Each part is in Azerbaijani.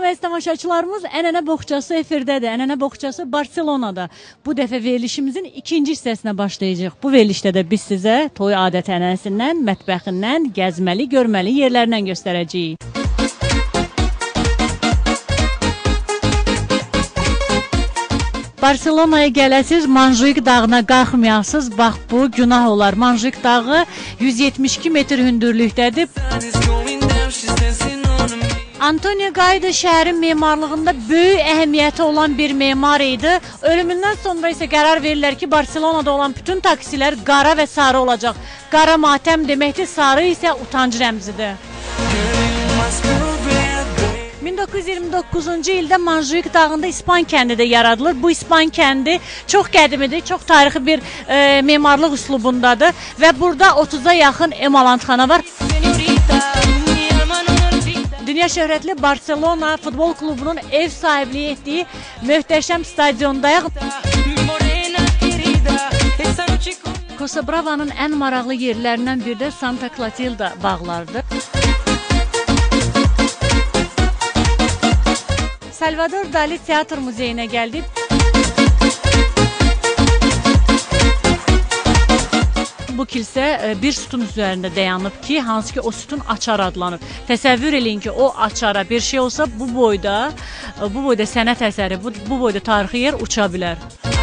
və tamaşaçılarımız, Ənənə Boğçası efirdədir. Ənənə Boğçası Barselonada. Bu dəfə verilişimizin ikinci hissəsinə başlayacaq. Bu verilişdə də biz sizə toy adət-ənənəsindən, mətbəxindən, gəzməli, görməli yerlərindən göstərəcəyik. Barselonaya gələsiz, Manjuik dağına qalxmayasız, bax bu günah olar. Manjuik dağı 172 metr hündürlükdədir. Antonio Gayda şəhərin memarlığında böyük əhəmiyyəti olan bir memar idi. Ölümündən sonra isə qərar verirlər ki, Barselonada olan bütün taksilər qara və sarı olacaq. Qara matəm deməkdir, sarı isə utancı rəmzidir. 1929-cu ildə Manjuik dağında İspan kəndi də yaradılır. Bu İspan kəndi çox qədimidir, çox tarixi bir memarlıq üslubundadır və burada 30-a yaxın emalatxana var. Dünya şöhrətli Barselona futbol klubunun ev sahibliyi etdiyi möhtəşəm stadiondayıq. Costa Brava'nın ən maraqlı yerlərindən biri də Santa Clotilda bağlarıdır. Salvador Dali Teatr Muzeyinə gəldik. Bu kilsə bir sütun üzərində dayanıb ki, hansı ki o sütun açar adlanıb. Təsəvvür eləyin ki, o açara bir şey olsa bu boyda sənət əsəri, bu boyda tarixi yer uça bilər.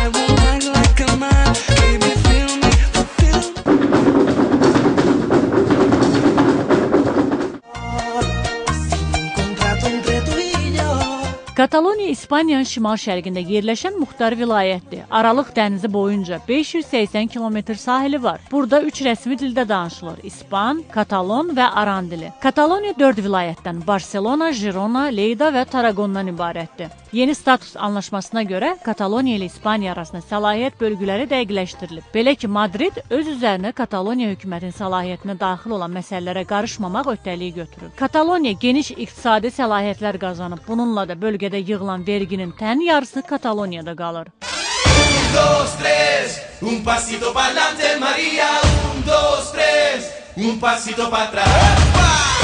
Kataloniya İspaniyanın şimal-şərqində yerləşən muxtar vilayətdir. Aralıq dənizi boyunca 580 kilometr sahili var. Burada 3 rəsmi dildə danışılır. İspan, Katalon və Aran dili. Kataloniya 4 vilayətdən Barselona, Girona, Lleida və Tarragondan ibarətdir. Yeni status anlaşmasına görə Kataloniya ilə İspaniya arasında səlahiyyət bölgüləri dəqiqləşdirilib. Belə ki, Madrid öz üzərinə Kataloniya hökumətinin səlahiyyətinə daxil olan məsələlərə qarışmamaq öhdəliyi götürür. Kataloniya geniş iqtisadi səlahiyyətlər qazanıb. Bununla da bölgədə yığılan verginin tən yarısı Kataloniyada qalır. 1, 2, 3, un pasito pa'lante Maria, 1, 2, 3, un pasito pa'trás.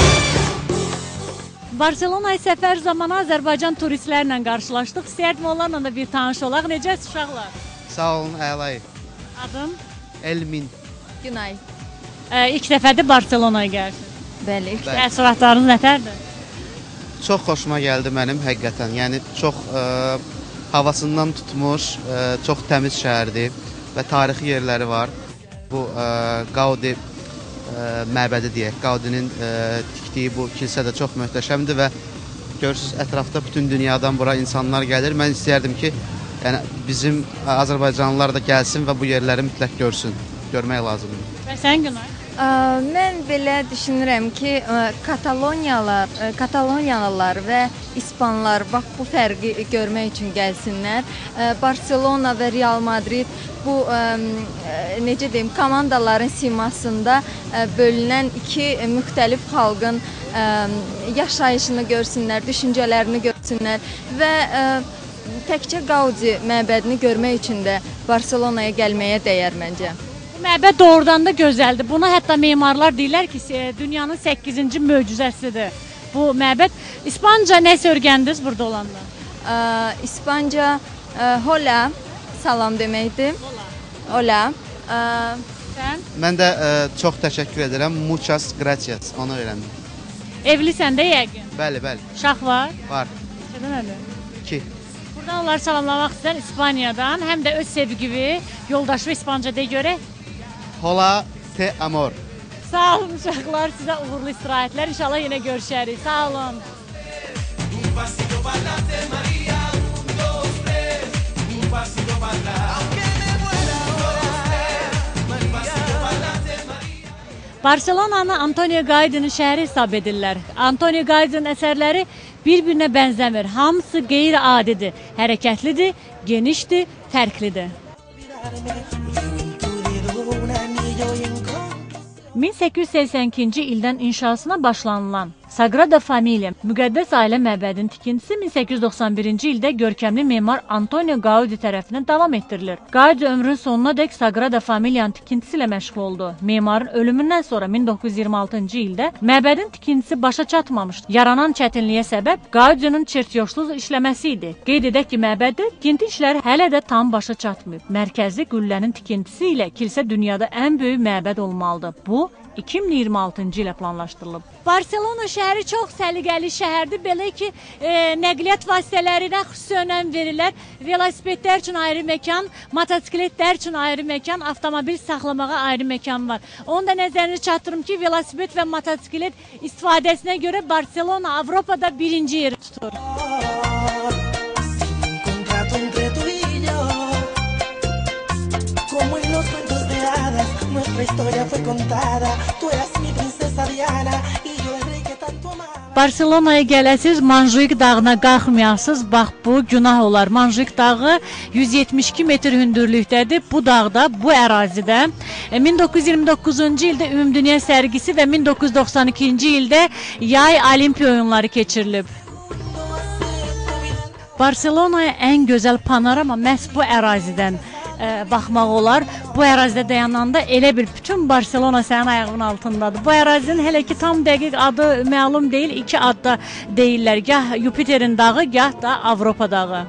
Barselonaya səfər zamanı Azərbaycan turistlərlə qarşılaşdıq. İstəyərdim onlarla da bir tanış olaq. Necəsiz uşaqlar? Sağ olun, əlayı. Adım? Elmin. Günay. İlk dəfədir Barselonaya gəlirsiniz. Bəli. Təəssüratlarınız nətərdir? Çox xoşuma gəldi mənim həqiqətən. Yəni çox havasından tutmuş, çox təmiz şəhərdir və tarixi yerləri var. Bu Gaudi məbədi deyək. Gaudinin tikdiyi bu kilsə də çox möhtəşəmdir və görürsünüz ətrafda bütün dünyadan bura insanlar gəlir. Mən istəyərdim ki, yəni bizim Azərbaycanlılar da gəlsin və bu yerləri mütləq görsün. Görmək lazımdır. Və sən Günay? Mən belə düşünürəm ki, Kataloniyalılar və İspanlar bax bu fərqi görmək üçün gəlsinlər. Barselona və Real Madrid bu necə deyim, komandaların simasında bölünən iki müxtəlif xalqın yaşayışını görsünlər, düşüncələrini görsünlər və təkcə Gaudi məbədini görmək üçün də Barselonaya gəlməyə dəyər məncə. Məbəd doğrudan da gözəldir. Buna hətta memarlar deyirlər ki, dünyanın 8-ci möcüzəsidir bu məbəd. İspanca nə öyrəndiniz burada olanda? İspanca hola, salam deməkdir. Hola. Sən? Mən də çox təşəkkür edirəm. Muchas gracias. Onu öyrəndim. Evlisən də yəqin? Bəli, bəli. Uşaq var? Var. Nədən nədir? 2. Buradan onları salamlamaq istəyir İspaniyadan, həm də öz sevgimi yoldaşı İspanca deyə görək. Hola, te amor. Sağ olun uşaqlar, sizə uğurlu istirahətlər. İnşallah yenə görüşərik. Sağ olun. Barselonanı Antonio Gayda'nın şəhəri hesab edirlər. Antonio Gayda'nın əsərləri bir-birinə bənzəmir. Hamısı qeyri-adidir, hərəkətlidir, genişdir, fərqlidir. 1882-ci ildən inşasına başlanılan Sagrada Familia müqəddəs ailə məbədinin tikintisi 1891-ci ildə görkəmli memar Antonio Gaudi tərəfindən davam etdirilir. Gaudi ömrünün sonunadək Sagrada Familia'nın tikintisi ilə məşğul oldu. Memarın ölümündən sonra 1926-cı ildə məbədin tikintisi başa çatmamışdı. Yaranan çətinliyə səbəb Gaudinin çertyoşsuz işləməsi idi. Qeyd edək ki, məbəddə tikinti işləri hələ də tam başa çatmayıb. Mərkəzi qüllənin tikintisi ilə kilsə dünyada ən böyük məbəd olmalıdır. Bu 2026-cı ilə planlaşdırılıb. Barselona şəhəri çox səliqəli şəhərdir. Belə ki, nəqliyyat vasitələrinə xüsusi önəm verirlər. Velosipedlər üçün ayrı məkan, motosikletlər üçün ayrı məkan, avtomobil saxlamağa ayrı məkan var. Onu da nəzərinizə çatdırım ki, velosiped və motosiklet istifadəsinə görə Barselona Avropada birinci yeri tutur. Nuestra historia fue contada, tú eras mi princesa Diana y yo el rey que tanto amaba. Barselonaya gələsiz, Manjuik dağına qalxmayasız, bax bu günah olar. Manjuik dağı 172 metr hündürlükdədir. Bu dağda, bu ərazidə 1929-cu ildə Ümumdünya sərgisi və 1992-ci ildə Yay Olimpiya oyunları keçirilib. Barselonaya ən gözəl panorama məhz bu ərazidən baxmaq olar. Bu ərazidə dayananda elə bir bütün Barselona sənin ayağının altındadır. Bu ərazinin hələ ki tam dəqiq adı məlum deyil. İki adda deyirlər. Gah Yupiterin dağı, gah da Avropa dağı.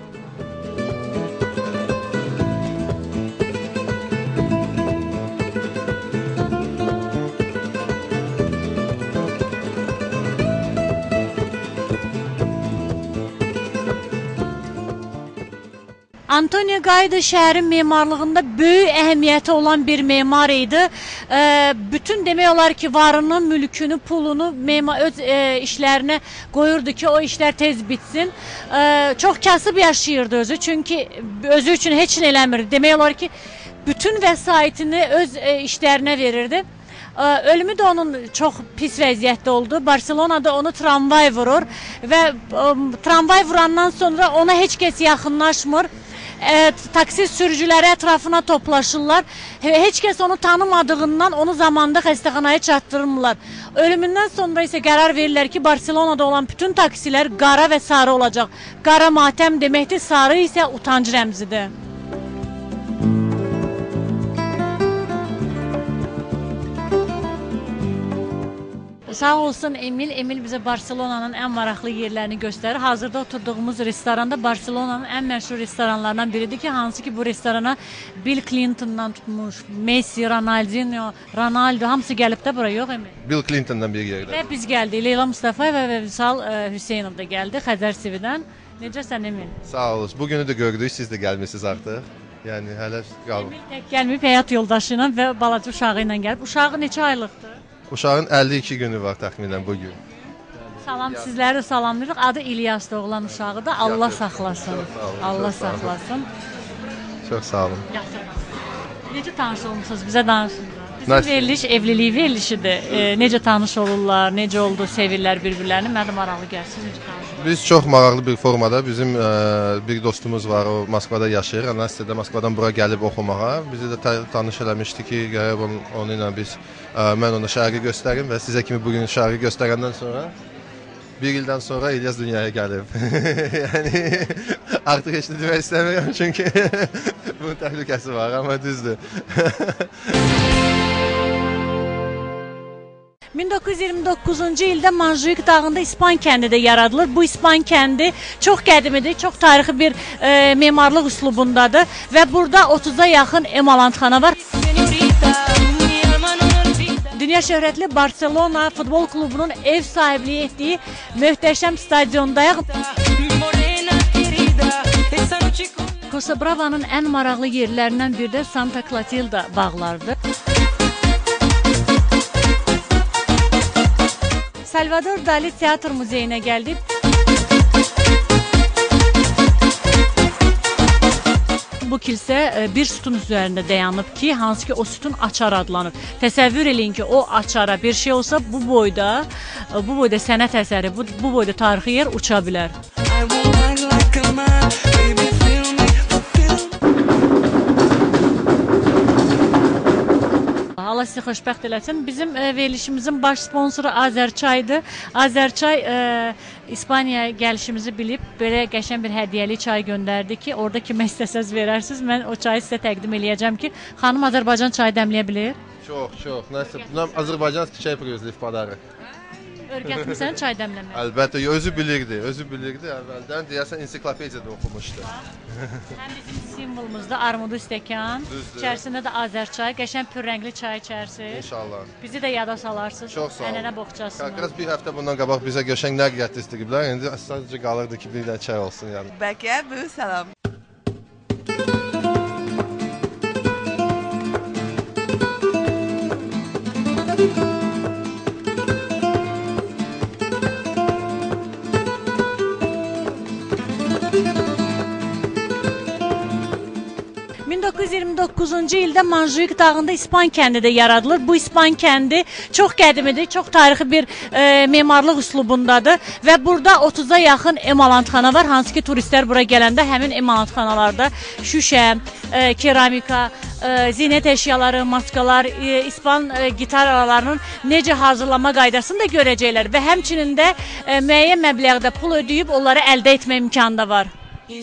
Antonio Gaudi şəhərin memarlığında böyük əhəmiyyəti olan bir memar idi. Bütün demək olar ki, varını, mülkünü, pulunu öz işlərinə qoyurdu ki, o işlər tez bitsin. Çox kasıb yaşayırdı özü, çünki özü üçün heç nə eləmirdi. Demək olar ki, bütün vəsaitini öz işlərinə verirdi. Ölümü də onun çox pis vəziyyətdə oldu. Barselonada onu tramvay vurur və tramvay vurandan sonra ona heç kəs yaxınlaşmır. Taksi sürücüləri ətrafına toplaşırlar. Heç kəs onu tanımadığından onu zamanında xəstəxanaya çatdırmırlar. Ölümündən sonra isə qərar verirlər ki, Barselonada olan bütün taksilər qara və sarı olacaq. Qara matəm deməkdir, sarı isə utanc rəmzidir. Sağ olsun Emil. Emil bizə Barselonanın ən maraqlı yerlərini göstərir. Hazırda oturduğumuz restoranda Barselonanın ən məşhur restoranlarından biridir ki, hansı ki bu restorana Bill Clinton'dan tutmuş, Messi, Ronaldinho, Ronaldo hamısı gəlib də bura, yox Emil? Bill Clinton'dan biri gəldi. Və biz gəldik. Leyla Mustafayev və Vüsal Hüseynov da gəldi Xəzər TV-dən. Necəsən Emil? Sağ olun. Bugünü də gördük, siz də gəlmisiniz artıq. Yəni hələ qalıb. Emil tək gəlməyib, həyat yoldaşı ilə və balaca uşağı ilə gəlib. Uşağı neçə aylıqdır? Uşağın 52 günü var təxminən bugün. Salam, sizləri də salamlayırıq. Adı İlyasdır, oğlan uşağı da. Allah saxlasın. Allah saxlasın. Çox sağ olun. Necə tanış olmusunuz? Bizə danışın. Bizim veriliş evlilik verilişidir. Necə tanış olurlar, necə oldu, sevirlər bir-birlərini? Mənə maraqlı gəlsin. Necə tanış olurlar? Biz çox maraqlı bir formada, bizim bir dostumuz var, o Moskvada yaşayır. Üniversitədə Moskvadan bura gəlib oxumağa. Bizi də tanış eləmişdi ki, gəlib onunla biz, mən ona şəhəri göstərim və sizə kimi bugün şəhəri göstərəndən sonra bir ildən sonra İlyas dünyaya gəlib. Yəni artıq heç nə demək istəmirəm çünki bunun təhlükəsi var, amma düzdür. 1929-cu ildə Manjuik dağında İspan kəndi də yaradılır. Bu İspan kəndi çox qədimidir, çox tarixi bir memarlıq üslubundadır və burada 30-a yaxın emalantxana var. Dünya şöhrətli Barselona futbol klubunun ev sahibliyi etdiyi möhtəşəm stadiondayıq. Costa Brava'nın ən maraqlı yerlərindən biri də Santa Clotilda bağlarıdır. Salvador Dali Teatr Muzeyinə gəldik. Bu kilsə bir sütun üzərində dayanıb ki, hansı ki o sütun açar adlanır. Təsəvvür eləyin ki, o açara bir şey olsa bu boyda sənət əsəri, bu boyda tarixi yer uça bilər. Allah sizi xoşbəxt eləsin. Bizim verilişimizin baş sponsoru Azərçaydır. Azərçay İspaniyaya gəlişimizi bilib belə qəşəng bir hədiyyəli çay göndərdi ki, orada kimə istəsəz verərsiniz. Mən o çayı sizə təqdim eləyəcəm ki, xanım Azərbaycan çayı dəmləyə bilir. Çox. Nəsə, bunlar Azərbaycan çay priyozilik padarı. Öyrətmisən çay dəmləməyi? Əlbəttə, özü bilirdi əvvəldən. Deyəsən ensiklopediyada oxumuşdu. Həm bizim simvolumuzda armudu stəkan, içərisində də Azərçay, qəşəng pürrəngli çay içərsiniz. İnşallah. Bizi də yada salarsınız. Çox sağ olun. Ənənə boğçasına. Biraz bir həftə bundan qabaq bizə qəşəng nə gətiriblər. İndi sadəcə qalırdı ki, bir dənə çay olsun yəni. Bəlkə bu salam. ...1929-cu ildə Manjuik dağında İspan kəndi də yaradılır. Bu İspan kəndi çox qədimidir, çox tarixi bir memarlıq üslubundadır və burada 30-a yaxın emalantxana var. Hansı ki, turistlər bura gələndə həmin emalantxanalarda şüşə, keramika, zinət əşyaları, maskalar, İspan gitar aralarının necə hazırlama qaydasını da görəcəklər və həmçinin də müəyyən məbləğdə pul ödəyib onları əldə etmə imkanı da var.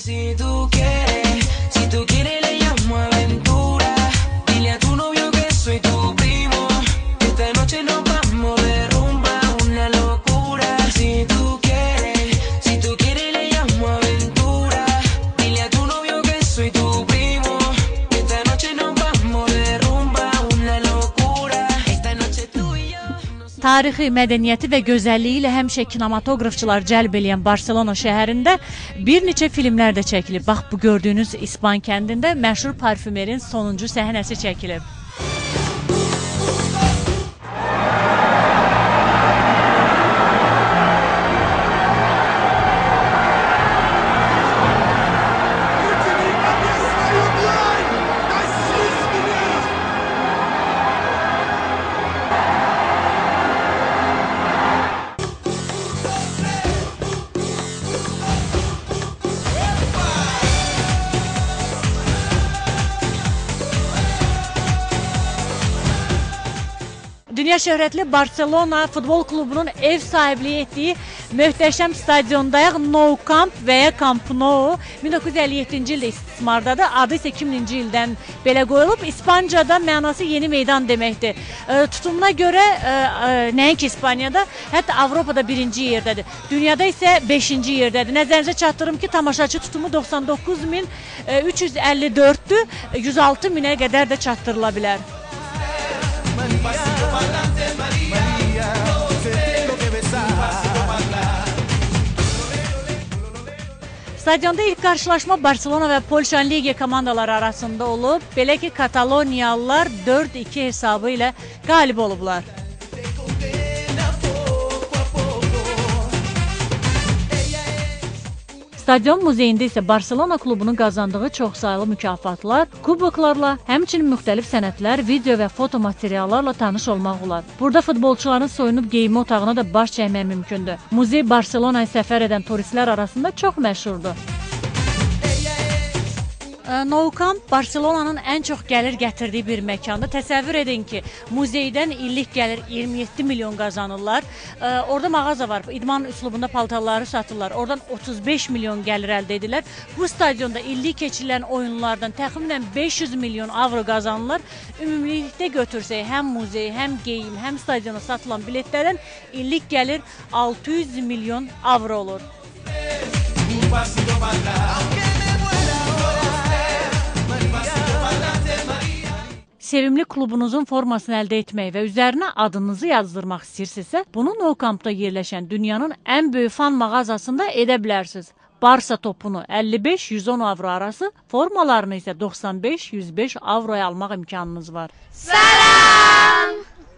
Tarixi, mədəniyyəti və gözəlliyi ilə həmişə kinematografçılar cəlb eləyən Barselona şəhərində bir neçə filmlər də çəkilib. Bax, bu gördüyünüz İspan kəndində məşhur parfümerin sonuncu səhnəsi çəkilib. Dünya şöhrətli Barselona futbol klubunun ev sahibliyi etdiyi möhtəşəm stadiondayıq. Nou Camp və ya Camp Nou 1957-ci ildə istismardadır. Adı isə 2000-ci ildən belə qoyulub. İspancada mənası yeni meydan deməkdir. Tutumuna görə nəinki İspaniyada, hətta Avropada birinci yerdədir. Dünyada isə 5-ci yerdədir. Nəzərinizə çatdırım ki, tamaşaçı tutumu 99.354-dür. 106 minə qədər də çatdırıla bilər. Stadionda ilk qarşılaşma Barselona və Polşanın Ligiya komandaları arasında olub. Belə ki, Kataloniyalılar 4-2 hesabı ilə qalib olublar. Stadion muzeyində isə Barselona klubunun qazandığı çoxsaylı mükafatlar, kuboklarla, həmçinin müxtəlif sənədlər, video və foto materiallarla tanış olmaq olar. Burada futbolçuların soyunub geyinmə otağına da baş çəkmək mümkündür. Muzey Barselonaya səfər edən turistlər arasında çox məşhurdur. Nou Camp Barselonanın ən çox gəlir gətirdiyi bir məkandır. Təsəvvür edin ki, muzeydən illik gəlir 27 milyon qazanırlar. Orada mağaza var, idman üslubunda paltarları satırlar. Oradan 35 milyon gəlir əldə edirlər. Bu stadionda illik keçirilən oyunlardan təxminən 500 milyon avro qazanırlar. Ümumilikdə götürsək, həm muzey, həm geyim, həm stadiona satılan biletlərin illik gəlir 600 milyon avro olur. Sevimli klubunuzun formasını əldə etmək və üzərinə adınızı yazdırmaq istəyirsinizsə, bunu Nou Campda yerləşən dünyanın ən böyük fan mağazasında edə bilərsiniz. Barsa topunu 55-110 avro arası, formalarını isə 95-105 avroya almaq imkanınız var. Salam!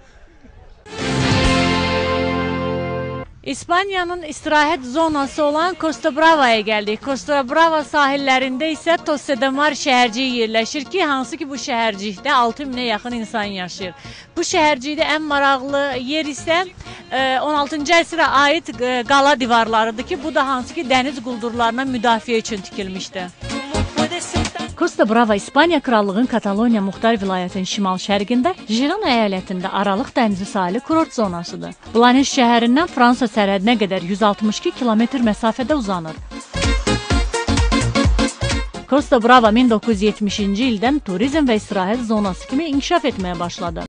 İspaniyanın istirahət zonası olan Costa Brava'ya gəldik. Costa Brava sahillərində isə Tossedemar şəhərciyi yerləşir ki, hansı ki bu şəhərcikdə 6000-ə yaxın insan yaşayır. Bu şəhərcikdə ən maraqlı yer isə 16-cı əsrə aid qala divarlarıdır ki, bu da hansı ki dəniz quldurlarına müdafiə üçün tikilmişdir. Costa Brava İspaniya Krallığının Kataloniya Muxtar Vilayətinin şimal-şərqində Girona əyalətində Aralıq dənizi sahili kurort zonasıdır. Blanes şəhərindən Fransa sərhədinə qədər 162 kilometr məsafədə uzanır. Costa Brava 1970-ci ildən turizm və istirahət zonası kimi inkişaf etməyə başladı.